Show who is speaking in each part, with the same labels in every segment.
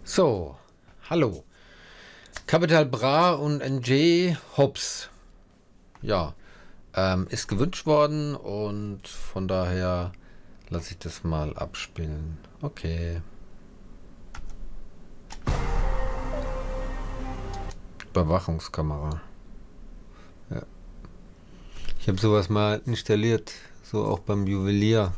Speaker 1: So, hallo. Capital Bra und NJ Hobbs. Ja, ist gewünscht worden und von daher lasse ich das mal abspielen. Okay. Überwachungskamera. Ja. Ich habe sowas mal installiert, so auch beim Juwelier.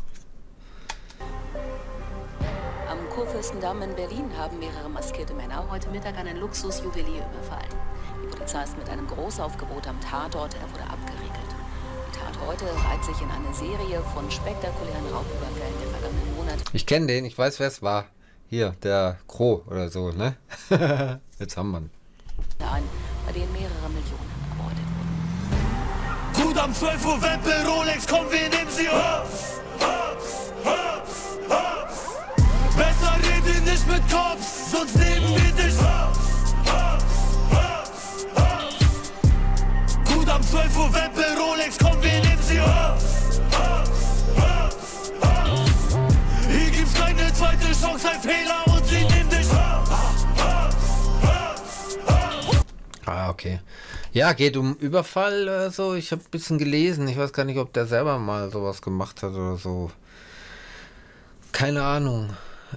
Speaker 2: Am Kurfürstendamm in Berlin haben mehrere maskierte Männer heute Mittag einen Luxusjuwelier überfallen. Die Polizei ist mit einem Großaufgebot am Tatort, er wurde abgeriegelt. Die Tat heute reiht sich in eine Serie von spektakulären Raubüberfällen der vergangenen Monate.
Speaker 1: Ich kenne den, ich weiß, wer es war. Hier, der Kro oder so, ne? Jetzt haben wir ihn.
Speaker 2: Ein, bei denen mehrere Millionen erbeutet wurden.
Speaker 3: Gut am 12 Uhr Wempel, Rolex, komm, wir nehmen sie Hops, Hops, Hops, Hops. Besser rede nicht mit Cops, sonst nehmen wir dich Hops, Hops, Hops, Hops. Gut am 12 Uhr Wempel, Rolex, komm, wir nehmen sie Hops, Hops, Hops, Hops. Hier gibt's keine zweite Chance, ein Fehler und sie nehmen dich Hops, Hops, Hops, Hops.
Speaker 1: Ah, okay. Ja, geht um Überfall, so. Ich habe ein bisschen gelesen. Ich weiß gar nicht, ob der selber mal sowas gemacht hat oder so. Keine Ahnung.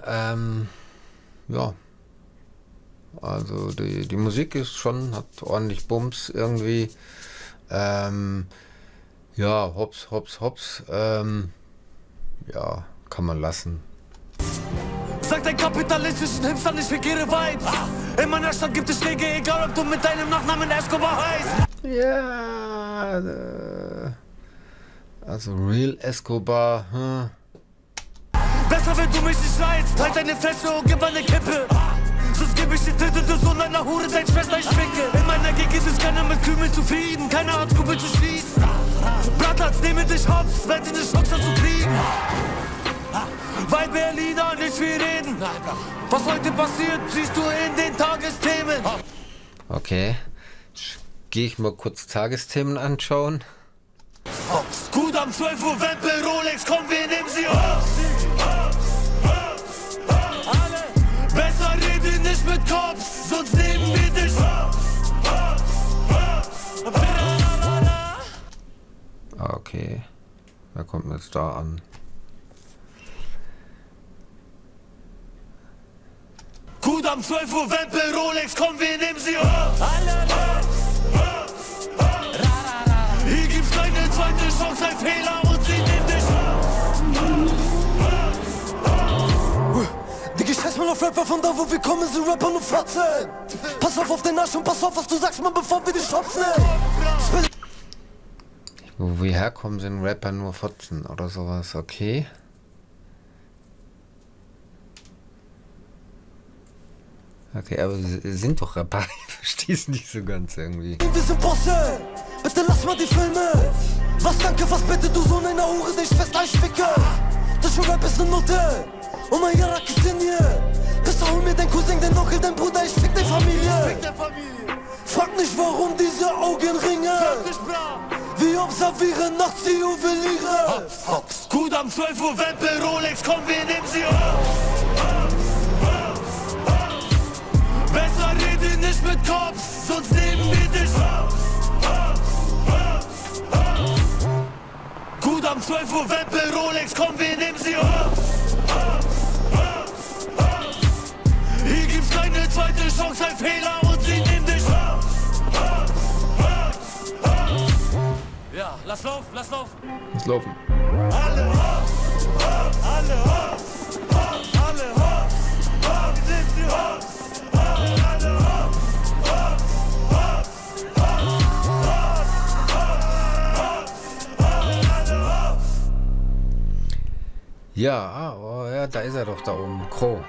Speaker 1: Ja. Also die Musik ist schon, hat ordentlich Bums irgendwie. Ja, Hops, Hops, Hops. Ja, kann man lassen.
Speaker 3: Sag dein kapitalistischen Hipster nicht für ihre Vibes. In meiner Stadt gibt es Schläge, egal ob du mit deinem Nachnamen Escobar heißt.
Speaker 1: Ja, also Real Escobar, hm.
Speaker 3: Besser, wenn du mich nicht reizt. Halt deine Fresse und gib eine Kippe. Sonst geb ich dir tötete Sohn einer Hure, dein Schwester, ich ficke. In meiner Gegend ist keiner mit Krümel zufrieden. Keiner hat Kuppel zu schließen. Bratlatz, nehme dich hops, werd in die Chance dazu kriegen. Weil Berliner nicht viel reden. Was heute passiert, siehst du in den Tagesthemen.
Speaker 1: Okay. Gehe ich mal kurz Tagesthemen anschauen.
Speaker 3: Gut am 12 Uhr Wempel, Rolex, komm, wir nehmen sie Hops, Hops, Hops. Alle. Besser rede nicht mit Cops, sonst nehmen wir dich Hops, Hops, Hops.
Speaker 1: Okay. Wer kommt denn jetzt da an?
Speaker 3: Gut am 12 Uhr Wempel, Rolex, komm, wir nehmen sie Hops, Hops, Hops. Hier gibt's keine zweite Chance, ein Fehler und sie nehmen dich Hops. Digga, scheiß mal auf Rapper, von da wo wir kommen, sind Rapper nur Fotzen. Pass auf den Arsch und pass auf, was du sagst, man, bevor wir dich schopfen.
Speaker 1: Wo wir herkommen, sind Rapper nur Fotzen oder sowas, okay. Okay, aber sie sind doch Rapper, ich verstehe es nicht so ganz irgendwie.
Speaker 3: Wir sind Bosse, bitte lass mal die Filme. Was danke, was bitte, du Sohn einer Hure, dich fest einschwicke. Das schon Rap ist ne Note, und mein Jarak ist in hier. Besser hol mir dein Cousin, dein Onkel, dein Bruder, ich fick deine Familie. Frag nicht, warum diese Augenringe. Wir observieren nachts die Juweliere. Hops, Hops. Gut am 12 Uhr Wempel, Rolex, komm, wir nehmen sie Hops. Besser rede nicht mit Cops, sonst nehmen wir dich Hops, Hops, Hops. Gut am 12 Uhr Wempel, Rolex, komm, wir nehmen sie Hops, Hops, Hops. Hier gibt's keine zweite Chance, ein Fehler und sie nehmen dich Hops, Hops, Hops. Ja, lass laufen, lass laufen.
Speaker 1: Lass laufen.
Speaker 3: Alle Hops, Hops, alle Hops, Hops, alle Hops, Hops, sind sie Hops.
Speaker 1: Ja, oh, ja, da ist er doch da oben, Kro.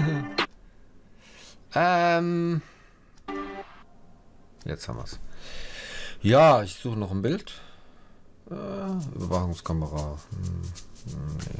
Speaker 1: Jetzt haben wir's. Ja, ich suche noch ein Bild. Überwachungskamera. Nee.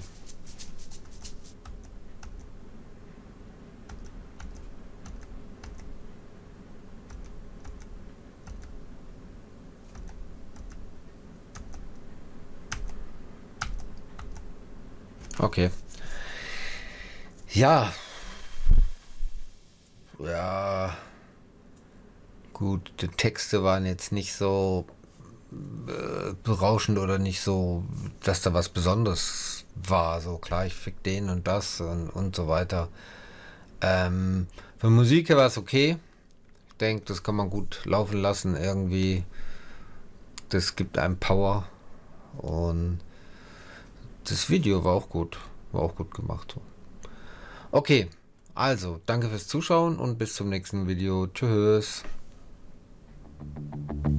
Speaker 1: Okay. Ja. ja, gut, die Texte waren jetzt nicht so berauschend oder nicht so, dass da was Besonderes war. So klar, ich fick den und das und so weiter. Für Musik her war es okay. Ich denke, das kann man gut laufen lassen irgendwie. Das gibt einem Power. Und das Video war auch gut. War auch gut gemacht. Okay, also danke fürs Zuschauen und bis zum nächsten Video. Tschüss.